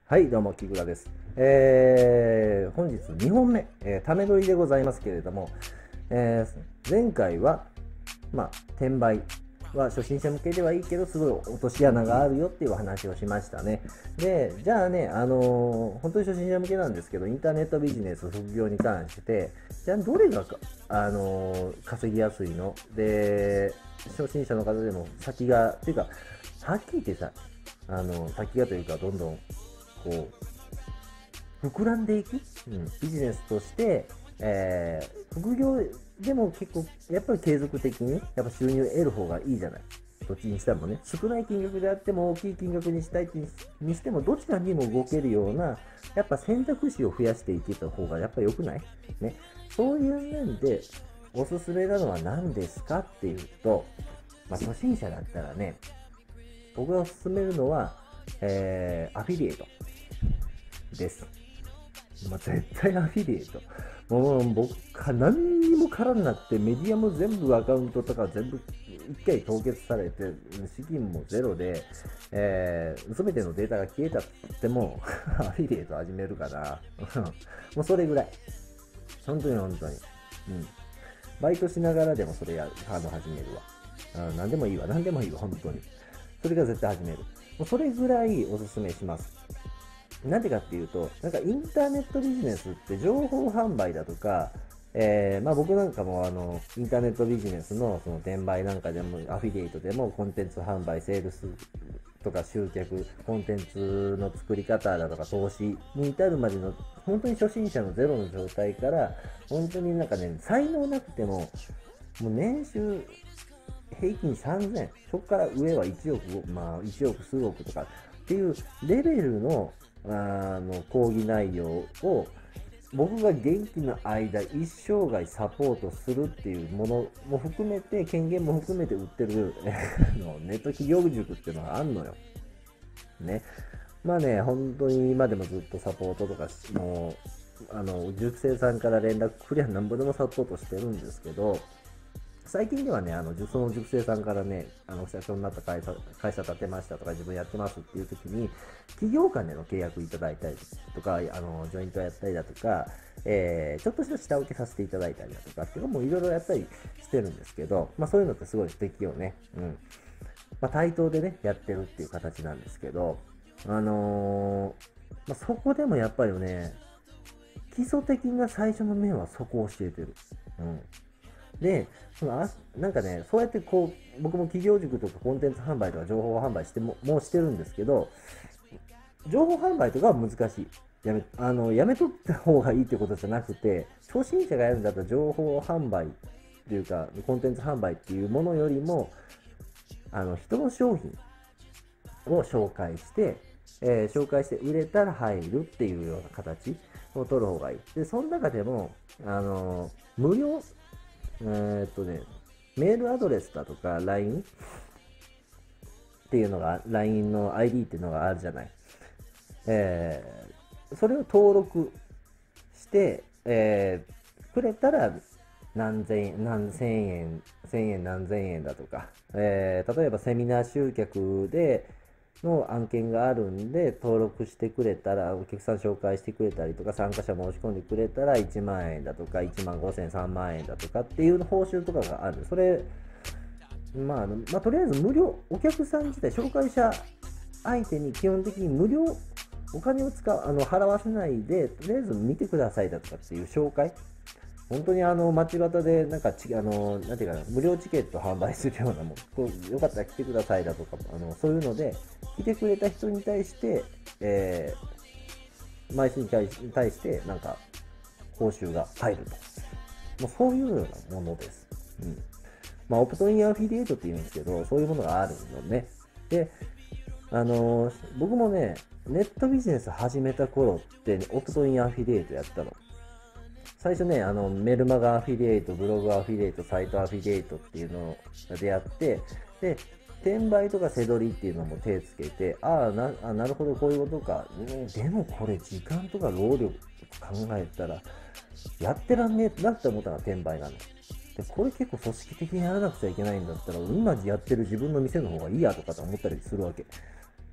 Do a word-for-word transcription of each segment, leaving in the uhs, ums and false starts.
はい、どうも、木倉です。えー、本日にほんめ、えー、ため撮りでございますけれども、えー、前回は、まあ、転売は初心者向けではいいけど、すごい落とし穴があるよっていう話をしましたね。で、じゃあね、あのー本当に初心者向けなんですけど、インターネットビジネス、副業に関して、じゃあどれがか、あのー稼ぎやすいので、初心者の方でも先が、っていうか、はっきり言ってさ、あの先がというか、どんどんこう膨らんでいく、うん、ビジネスとして、えー副業でも結構やっぱり継続的にやっぱ収入を得る方がいいじゃない。どっちにしてもね、少ない金額であっても大きい金額にしたいにしても、どちらにも動けるようなやっぱ選択肢を増やしていけた方がやっぱ良くないね。そういう面でおすすめなのは何ですかっていうと、まあ、初心者だったらね、僕がおすすめるのは、えーアフィリエイトです。まあ、絶対アフィリエイト。もう僕は何にも空になって、メディアも全部アカウントとか全部一回凍結されて、資金もゼロで、えー、全てのデータが消えたっても、アフィリエイト始めるかな。もうそれぐらい。本当に本当に。うん。バイトしながらでもそれやあの始めるわ。あ何でもいいわ。何でもいいわ。本当に。それが絶対始める。もうそれぐらいおすすめします。なんでかっていうと、なんかインターネットビジネスって情報販売だとか、えーまあ、僕なんかもあのインターネットビジネスのその転売なんかでもアフィリエイトでもコンテンツ販売、セールスとか集客、コンテンツの作り方だとか投資に至るまでの本当に初心者のゼロの状態から本当になんかね、才能なくてももう年収平均さんぜん、そこから上はいちおく、まあいちおく数億とかっていうレベルのあの講義内容を僕が元気な間一生涯サポートするっていうものも含めて、権限も含めて売ってるのネット企業塾っていうのがあんのよね。まあね、本当に今でもずっとサポートとかもうあの塾生さんから連絡くりゃなんぼでもサポートしてるんですけど、最近ではね、あのその塾生さんからね、あの社長になった会社会社建てましたとか、自分やってますっていう時に、企業間での契約いただいたりとか、あのジョイントやったりだとか、えーちょっとした下請けさせていただいたりだとかっていうのもいろいろやったりしてるんですけど、まあ、そういうのってすごい素敵よね。うんまあ、対等でね、やってるっていう形なんですけど、あのーまあ、そこでもやっぱりね、基礎的な最初の面はそこを教えてる。うんで、そのあなんかね、そうやってこう、僕も企業塾とかコンテンツ販売とか情報販売しても、もうしてるんですけど、情報販売とかは難しい。やめ、あの、やめとった方がいいってことじゃなくて、初心者がやるんだったら情報販売っていうか、コンテンツ販売っていうものよりも、あの、人の商品を紹介して、えー紹介して売れたら入るっていうような形を取る方がいい。で、その中でも、あの、無料えーっとね、メールアドレスだとか ライン っていうのが、ライン の アイディー っていうのがあるじゃない。えーそれを登録して、えーくれたら何千円、何千円、千円何千円だとか、えー例えばセミナー集客での案件があるんで、登録してくれたら、お客さん紹介してくれたりとか、参加者申し込んでくれたらいちまん円だとか、いちまんごせん、さんまん円だとかっていう報酬とかがある。それ、まあ、まあ、とりあえず無料、お客さん自体、紹介者相手に基本的に無料、お金を使う、あの、払わせないで、とりあえず見てくださいだとかっていう紹介。本当にあの街端でなんかちあのなんていうかな、無料チケット販売するようなもん、こうよかったら来てくださいだとか、あのそういうので来てくれた人に対して、えー、枚数に対し対してなんか報酬が入ると、もうそういうようなものです。うん。まあオプトインアフィリエイトって言うんですけど、そういうものがあるのね。で、あのー僕もね、ネットビジネス始めた頃って、オプトインアフィリエイトやったの。最初ね、あのメルマガアフィリエイト、ブログアフィリエイト、サイトアフィリエイトっていうのが出会って、で、転売とか背取りっていうのも手つけて、ああ、なあなるほど、こういうことか。うん、でもこれ、時間とか労力考えたら、やってらんねえなって思ったのが転売なの。で、これ結構組織的にやらなくちゃいけないんだったら、今やってる自分の店の方がいいやとかと思ったりするわけ。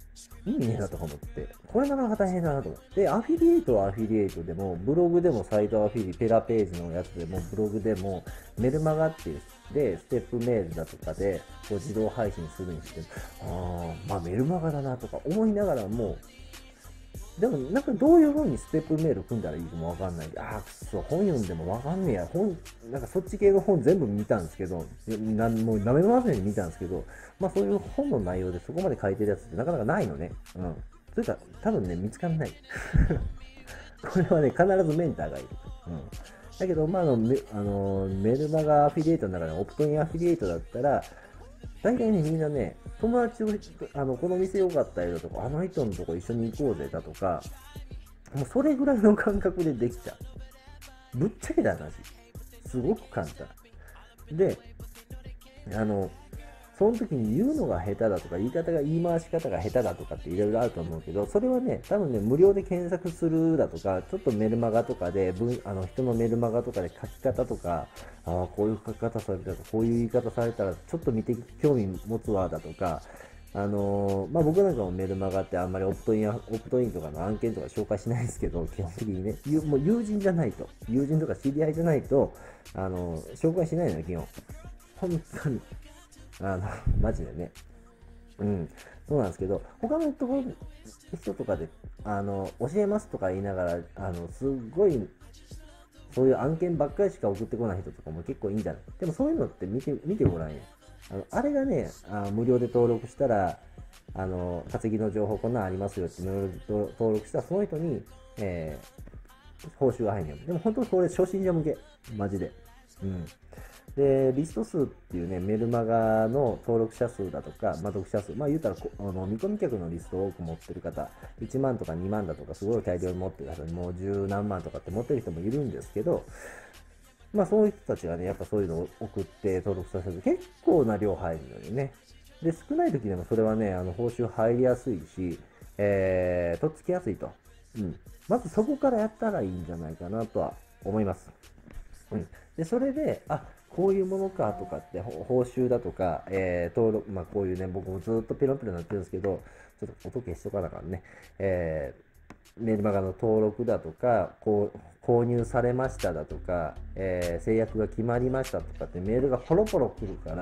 意味ねえなとか思って、これなかなか大変だなと思って、アフィリエイトはアフィリエイトでも、ブログでもサイトアフィリ、ペラページのやつでも、ブログでも、メルマガっていう、で、ステップメールだとかで、こう自動配信するにしても、ああ、まあメルマガだなとか思いながらも、でも、なんかどういう風にステップメール組んだらいいかもわかんない。ああ、くそ、本読んでもわかんねえや。本、なんかそっち系の本全部見たんですけど、なん、もう舐めませんに見たんですけど、まあそういう本の内容でそこまで書いてるやつってなかなかないのね。うん。それか、多分ね、見つかんない。これはね、必ずメンターがいる。うん。だけど、まあ、あの、メあのメルマガアフィリエイトの中でオプトインアフィリエイトだったら、大体ね、みんなね、友達を、あの、この店良かったよとか、あの人のとこ一緒に行こうぜだとか、もうそれぐらいの感覚でできちゃう。ぶっちゃけた話。すごく簡単。で、あの、その時に言うのが下手だとか、言い方が、言い回し方が下手だとかっていろいろあると思うけど、それはね、多分ね、無料で検索するだとか、ちょっとメルマガとかで、文あの人のメルマガとかで書き方とか、ああ、こういう書き方されたら、こういう言い方されたら、ちょっと見て興味持つわだとか、あのー、まあ、僕なんかもメルマガってあんまりオプトイン、オプトインとかの案件とか紹介しないですけど、基本的にね、ゆもう友人じゃないと、友人とか知り合いじゃないと、あのー、紹介しないのよ、基本。本当に。あの、マジでね。うん。そうなんですけど、他のところ、人とかで、あの、教えますとか言いながら、あの、すっごい、そういう案件ばっかりしか送ってこない人とかも結構いいんじゃない。でもそういうのって見て、見てごらんよ。あの、あれがね、あ無料で登録したら、あの、稼ぎの情報こんなんありますよって無料で登録したら、その人に、えー、報酬が入るんよ。でも本当にこれ初心者向け。マジで。うん。で、リスト数っていうね、メルマガの登録者数だとか、まあ、読者数、まあ言うたらこあの、見込み客のリストを多く持ってる方、いちまんとかにまんだとか、すごい大量に持ってる方にもう十何万とかって持ってる人もいるんですけど、まあそういう人たちがね、やっぱそういうのを送って登録させると結構な量入るのよね。で、少ない時でもそれはね、あの、報酬入りやすいし、えー、とっつきやすいと。うん。まずそこからやったらいいんじゃないかなとは思います。うん。で、それで、あ、こういうものかとかって、ほ報酬だとか、えー、登録、まあこういうね、僕もずっとペロペロになってるんですけど、ちょっと音消しとかなあかんね。えー、メルマガの登録だとか、こう、購入されましただとか、えー、制約が決まりましたとかってメールがポロポロ来るから、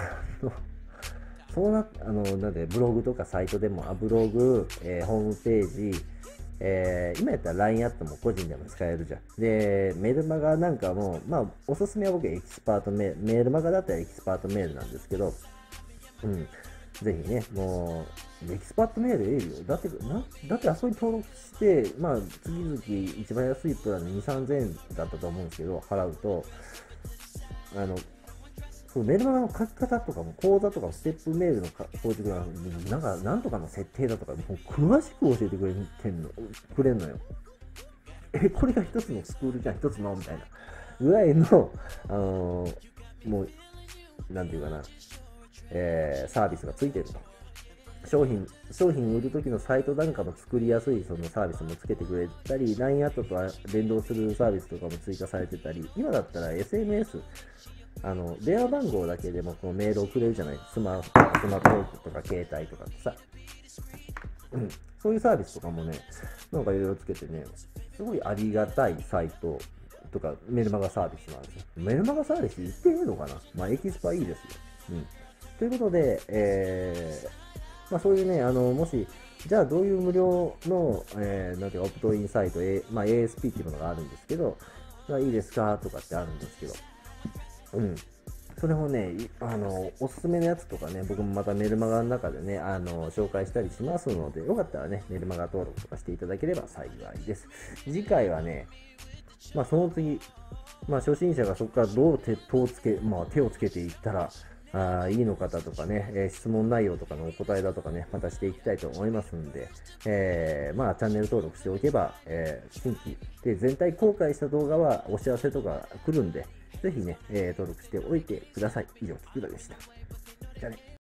そうな、あの、なんで、ブログとかサイトでも、あブログ、えー、ホームページ、えー、今やったら ライン アットも個人でも使えるじゃん。で、メルマガなんかも、まあ、おすすめは僕エキスパートメール、メールマガだったらエキスパートメールなんですけど、うん。ぜひね、もう、エキスパートメールええよ。だって、な、だってあそこに登録して、まあ、月々一番安いプランでに、さんぜんえんだったと思うんですけど、払うと、あの、そうメルマガの書き方とかも、講座とかステップメールの構築が、なんか、なんとかの設定だとか、もう詳しく教えてくれてんの、くれんのよ。え、これが一つのスクールじゃん、一つのみたいなぐらいの、あのーもう、なんていうかな、えーサービスがついてると。商品、商品売るときのサイトなんかも作りやすいそのサービスもつけてくれたり、ライン アットと連動するサービスとかも追加されてたり、今だったら エスエヌエス、あの、電話番号だけでもこのメールをくれるじゃない。スマホ、スマートフォンとか携帯とかってさ。うん。そういうサービスとかもね、なんかいろいろつけてね、すごいありがたいサイトとかメルマガサービスなんですよ。メルマガサービス言っていいのかな。まあ、エキスパいいですよ。うん。ということで、えー、まあそういうね、あの、もし、じゃあどういう無料の、えー、なんていうか、オプトインサイト、A、まあ エーエスピー っていうものがあるんですけど、まあいいですかとかってあるんですけど、うん。それをね、いあの、おすすめのやつとかね、僕もまたメルマガの中でね、あの、紹介したりしますので、よかったらね、メルマガ登録とかしていただければ幸いです。次回はね、まあその次、まあ初心者がそこからどう手をつけ、まあ手をつけていったら、あいいのかだとかね、えー質問内容とかのお答えだとかね、またしていきたいと思いますんで、えーまあチャンネル登録しておけば、えー新規で全体公開した動画はお知らせとか来るんで、ぜひね、えー登録しておいてください。以上、キクラでした。じゃあね。